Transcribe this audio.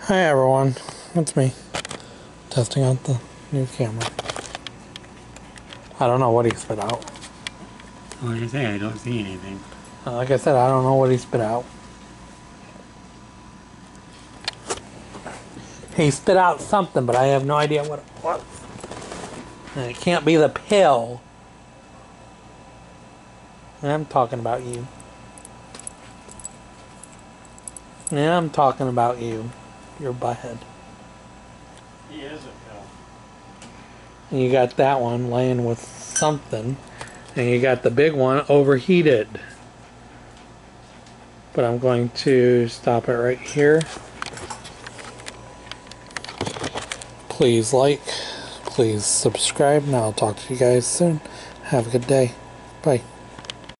Hi everyone, it's me, testing out the new camera. I don't know what he spit out. Like I say, I don't see anything. Like I said, I don't know what he spit out. He spit out something, but I have no idea what it was. And it can't be the pill. And I'm talking about you. Yeah, I'm talking about you. Your butthead. He is a pill. And you got that one laying with something. And you got the big one overheated. But I'm going to stop it right here. Please like, please subscribe, and I'll talk to you guys soon. Have a good day. Bye.